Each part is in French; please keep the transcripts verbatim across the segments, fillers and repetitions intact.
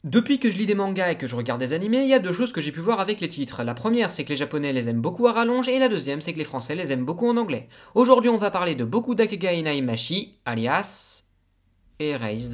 Depuis que je lis des mangas et que je regarde des animés, il y a deux choses que j'ai pu voir avec les titres. La première, c'est que les japonais les aiment beaucoup à rallonge, et la deuxième, c'est que les français les aiment beaucoup en anglais. Aujourd'hui, on va parler de Boku Dakegai Naimashi, alias Erased.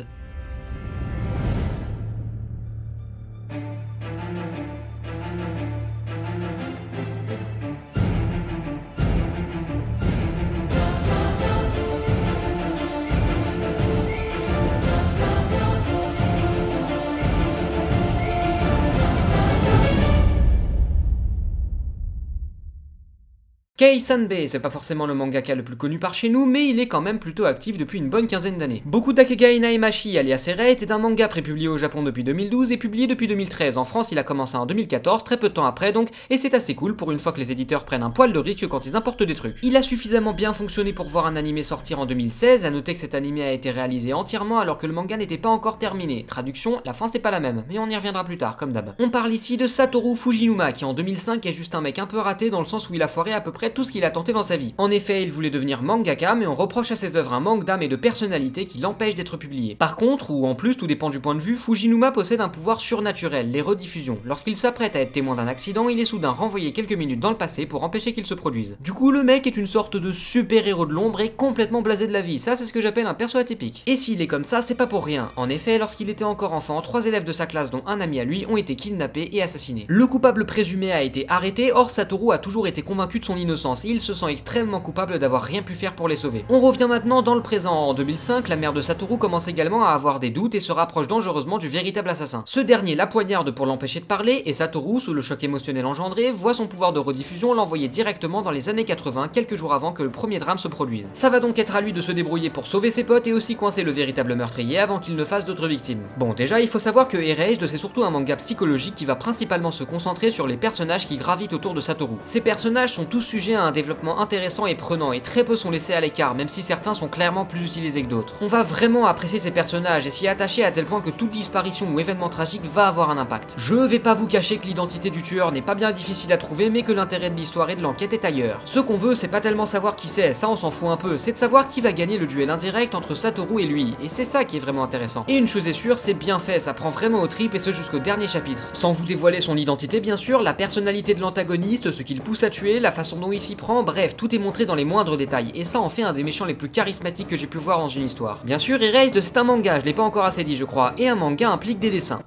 Kei Sanbei, c'est pas forcément le mangaka le plus connu par chez nous, mais il est quand même plutôt actif depuis une bonne quinzaine d'années. Boku Dakegai Naimashi alias Erased est un manga prépublié au Japon depuis deux mille douze et publié depuis deux mille treize. En France, il a commencé en deux mille quatorze, très peu de temps après donc, et c'est assez cool pour une fois que les éditeurs prennent un poil de risque quand ils importent des trucs. Il a suffisamment bien fonctionné pour voir un animé sortir en deux mille seize, à noter que cet animé a été réalisé entièrement alors que le manga n'était pas encore terminé. Traduction, la fin c'est pas la même, mais on y reviendra plus tard, comme d'hab. On parle ici de Satoru Fujinuma, qui en deux mille cinq est juste un mec un peu raté dans le sens où il a foiré à peu près tout ce qu'il a tenté dans sa vie. En effet, il voulait devenir mangaka, mais on reproche à ses œuvres un manque d'âme et de personnalité qui l'empêche d'être publié. Par contre, ou en plus, tout dépend du point de vue, Fujinuma possède un pouvoir surnaturel, les rediffusions. Lorsqu'il s'apprête à être témoin d'un accident, il est soudain renvoyé quelques minutes dans le passé pour empêcher qu'il se produise. Du coup, le mec est une sorte de super-héros de l'ombre et complètement blasé de la vie. Ça, c'est ce que j'appelle un perso atypique. Et s'il est comme ça, c'est pas pour rien. En effet, lorsqu'il était encore enfant, trois élèves de sa classe, dont un ami à lui, ont été kidnappés et assassinés. Le coupable présumé a été arrêté, or Satoru a toujours été convaincu de son innocence et il se sent extrêmement coupable d'avoir rien pu faire pour les sauver. On revient maintenant dans le présent. En deux mille cinq, la mère de Satoru commence également à avoir des doutes et se rapproche dangereusement du véritable assassin. Ce dernier la poignarde pour l'empêcher de parler et Satoru, sous le choc émotionnel engendré, voit son pouvoir de rediffusion l'envoyer directement dans les années quatre-vingts, quelques jours avant que le premier drame se produise. Ça va donc être à lui de se débrouiller pour sauver ses potes et aussi coincer le véritable meurtrier avant qu'il ne fasse d'autres victimes. Bon, déjà, il faut savoir que Erased, c'est surtout un manga psychologique qui va principalement se concentrer sur les personnages qui gravitent autour de Satoru. Ces personnages sont tous sujets à un développement intéressant et prenant et très peu sont laissés à l'écart, même si certains sont clairement plus utilisés que d'autres. On va vraiment apprécier ces personnages et s'y attacher à tel point que toute disparition ou événement tragique va avoir un impact. Je vais pas vous cacher que l'identité du tueur n'est pas bien difficile à trouver, mais que l'intérêt de l'histoire et de l'enquête est ailleurs. Ce qu'on veut, c'est pas tellement savoir qui c'est, ça on s'en fout un peu, c'est de savoir qui va gagner le duel indirect entre Satoru et lui, et c'est ça qui est vraiment intéressant. Et une chose est sûre, c'est bien fait, ça prend vraiment aux tripes et ce jusqu'au dernier chapitre. Sans vous dévoiler son identité bien sûr, la personnalité de l'antagoniste, ce qu'il pousse à tuer, la façon dont il s'y prend, bref, tout est montré dans les moindres détails, et ça en fait un des méchants les plus charismatiques que j'ai pu voir dans une histoire. Bien sûr, Erased c'est un manga, je l'ai pas encore assez dit je crois, et un manga implique des dessins.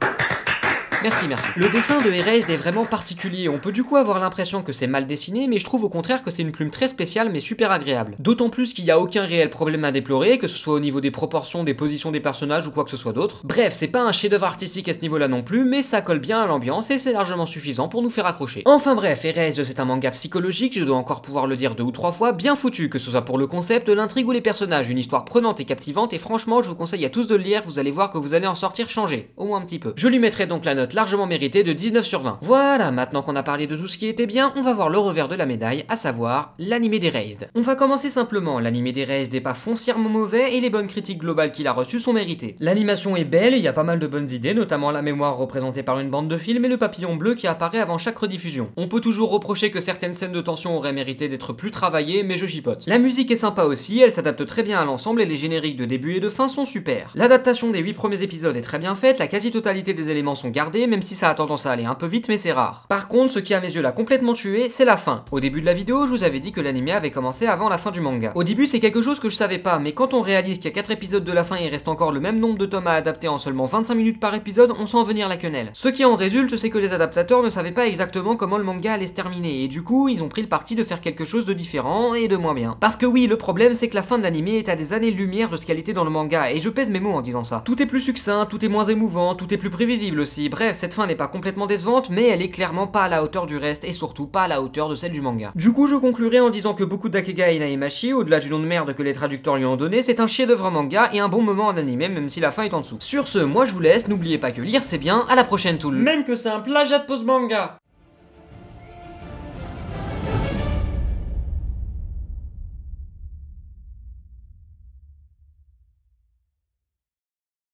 Merci, merci. Le dessin de Erased est vraiment particulier, on peut du coup avoir l'impression que c'est mal dessiné, mais je trouve au contraire que c'est une plume très spéciale mais super agréable. D'autant plus qu'il n'y a aucun réel problème à déplorer, que ce soit au niveau des proportions, des positions des personnages ou quoi que ce soit d'autre. Bref, c'est pas un chef-d'œuvre artistique à ce niveau-là non plus, mais ça colle bien à l'ambiance et c'est largement suffisant pour nous faire accrocher. Enfin bref, Erased c'est un manga psychologique, je dois encore pouvoir le dire deux ou trois fois, bien foutu, que ce soit pour le concept, l'intrigue ou les personnages, une histoire prenante et captivante, et franchement je vous conseille à tous de le lire, vous allez voir que vous allez en sortir changé, au moins un petit peu. Je lui mettrai donc la note largement mérité de dix-neuf sur vingt. Voilà, maintenant qu'on a parlé de tout ce qui était bien, on va voir le revers de la médaille, à savoir l'animé d'Erased. On va commencer simplement, l'animé d'Erased n'est pas foncièrement mauvais et les bonnes critiques globales qu'il a reçues sont méritées. L'animation est belle, il y a pas mal de bonnes idées, notamment la mémoire représentée par une bande de films et le papillon bleu qui apparaît avant chaque rediffusion. On peut toujours reprocher que certaines scènes de tension auraient mérité d'être plus travaillées, mais je chipote. La musique est sympa aussi, elle s'adapte très bien à l'ensemble et les génériques de début et de fin sont super. L'adaptation des huit premiers épisodes est très bien faite, la quasi-totalité des éléments sont gardés, même si ça a tendance à aller un peu vite mais c'est rare. Par contre, ce qui à mes yeux l'a complètement tué, c'est la fin. Au début de la vidéo, je vous avais dit que l'animé avait commencé avant la fin du manga. Au début, c'est quelque chose que je savais pas, mais quand on réalise qu'il y a quatre épisodes de la fin et il reste encore le même nombre de tomes à adapter en seulement vingt-cinq minutes par épisode, on sent venir la quenelle. Ce qui en résulte, c'est que les adaptateurs ne savaient pas exactement comment le manga allait se terminer, et du coup, ils ont pris le parti de faire quelque chose de différent et de moins bien. Parce que oui, le problème, c'est que la fin de l'animé est à des années-lumière de ce qu'elle était dans le manga, et je pèse mes mots en disant ça. Tout est plus succinct, tout est moins émouvant, tout est plus prévisible aussi, bref, cette fin n'est pas complètement décevante, mais elle est clairement pas à la hauteur du reste et surtout pas à la hauteur de celle du manga. Du coup, je conclurai en disant que Boku Dakegai Naimashi, au-delà du nom de merde que les traducteurs lui ont donné, c'est un chef-d'œuvre manga et un bon moment en animé, même si la fin est en dessous. Sur ce, moi je vous laisse, n'oubliez pas que lire c'est bien, à la prochaine tool. Même que c'est un plagiat de pose manga.